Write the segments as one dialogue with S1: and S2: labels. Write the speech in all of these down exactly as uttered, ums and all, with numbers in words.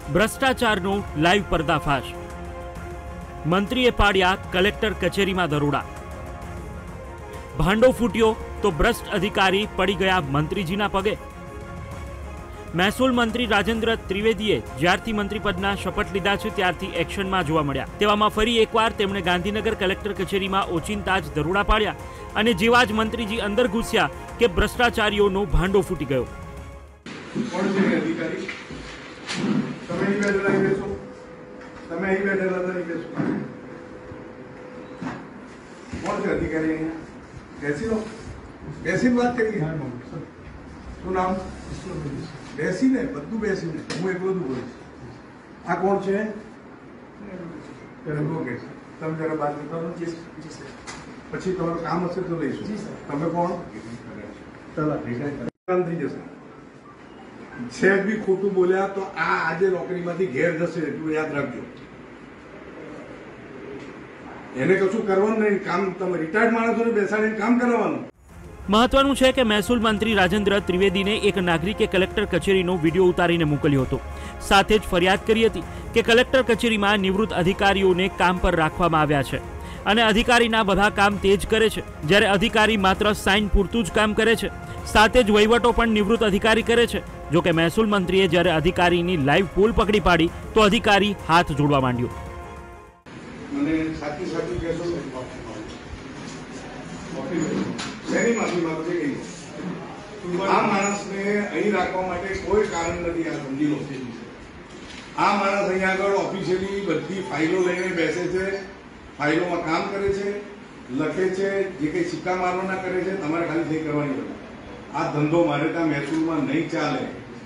S1: ભ્રષ્ટાચારનો live પર્દાફાશ। મંત્રીએ પાડ્યા કલેક્ટર કચેરીમાં દરોડા। ભાંડો ફૂટ્યો તો ભ્રષ્ટ અધિકારી પડી ગયા મંત્રીજીના પગે। મહેસૂલ મંત્રી રાજેન્દ્ર ત્રિવેદીએ જ્યારથી મંત્રીપદના શપથ લીધા છે ત્યારથી એક્શનમાં જોવા મળ્યા। તેવામાં ફરી એકવાર તેમણે ગાંધીનગર કલેક્ટર કચેરીમાં ઓચિંતા જ દરોડા પાડ્યા અને જેવા જ મંત્રીજી અંદર ઘૂસ્યા કે ભ્રષ્ટાચારીઓનો ભાંડો ફૂટી ગયો।
S2: કોણ છે અધિકારી? તમે અહીં બેઠેલા અહીં બેસો, તમે અહીં બેઠેલા તો અહીં બેસો। કોણ છે અધિકારી? અહીંયા બેસી લો, બેસીને વાત કરીએ। શું નામ? બેસીને બધું બેસીને, હું એક બધું બોલીશ। આ કોણ છે? એડવોકેટ। તમે જરા બાત કરો, પછી તમારું કામ હશે તો લઈશું। તમે કોણ? થઈ જશે। સહેજ બી ખોટું બોલ્યા તો આ આજે નોકરીમાંથી ઘેર જશે, એટલું યાદ રાખજો। એને કશું કરવાનું નહીં, કામ તમે રિટાયર્ડ માણસોને બેસાડીને કામ કરાવવાનું।
S1: મહત્વનું છે કે મહેસૂલ મંત્રી રાજેન્દ્ર ત્રિવેદીને એક નાગરિકે કલેક્ટર કચેરીનો વિડીયો ઉતારીને મોકલ્યો હતો। સાથે જ ફરિયાદ કરી હતી કે કલેક્ટર કચેરીમાં નિવૃત્ત અધિકારીઓને કામ પર રાખવામાં આવ્યા છે અને અધિકારીના બધા કામ તે જ કરે છે, જ્યારે અધિકારી માત્ર સાઇન પૂરતું જ કામ કરે છે। સાથે જ વહીવટો પણ નિવૃત્ત અધિકારી કરે છે। જો કે મહેસૂલ મંત્રીએ જ્યારે અધિકારીની લાઈવ પોલ પકડી પાડી તો અધિકારી હાથ જોડવા માંડ્યો।
S2: મને સાચી સાચું કહેશો? શેની માફી માંગો છે? આ માણસને અહીં રાખવા માટે કોઈ કારણ નથી, આ સમજી લો। આ માણસ અહીંયા આગળ ઓફિશિયલી બધી ફાઇલો લઈને બેસે છે, ફાઇલોમાં કામ કરે છે, લખે છે, જે કંઈ સિક્કા મારવાના કરે છે, તમારે ખાલી સહી કરવાની હોય। આ ધંધો મારે ત્યાં મહેસૂલમાં નહીં ચાલે।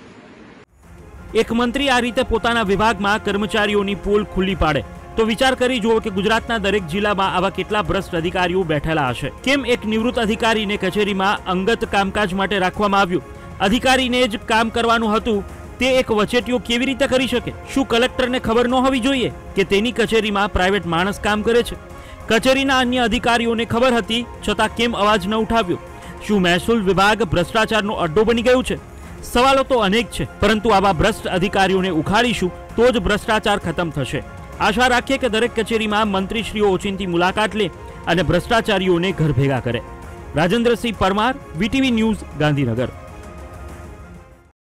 S1: એક મંત્રી આ રીતે પોતાના વિભાગમાં કર્મચારીઓની પોલ ખુલ્લી પાડે તો વિચાર કરી જુઓ કે ગુજરાતના દરેક જિલ્લામાં આવા કેટલા ભ્રષ્ટ અધિકારીઓ બેઠેલા હશે। કેમ એક નિવૃત્ત અધિકારીને કચેરીમાં અંગત કામકાજ માટે રાખવામાં આવ્યું? અધિકારીને જ કામ કરવાનું હતું તે એક વચેટિયો કેવી રીતે કરી શકે? શું કલેક્ટરને ખબર ન હોવી જોઈએ કે તેની કચેરીમાં પ્રાઇવેટ માણસ કામ કરે છે? કચેરીના અન્ય અધિકારીઓને ખબર હતી છતાં કેમ અવાજ ન ઉઠાવ્યો? શું મહેસૂલ વિભાગ ભ્રષ્ટાચારનો અડ્ડો બની ગયું છે? સવાલો તો અનેક છે, પરંતુ આવા ભ્રષ્ટ અધિકારીઓને ઉખાડીશું તો જ ભ્રષ્ટાચાર ખતમ થશે। आशा राखीए कि दरेक कचेरी में मंत्रीश्रीओ ओचिंती मुलाकात ले और भ्रष्टाचारीओ ने घर भेगा करे। Rajendra Singh Parmar, VTV news, Gandhinagar.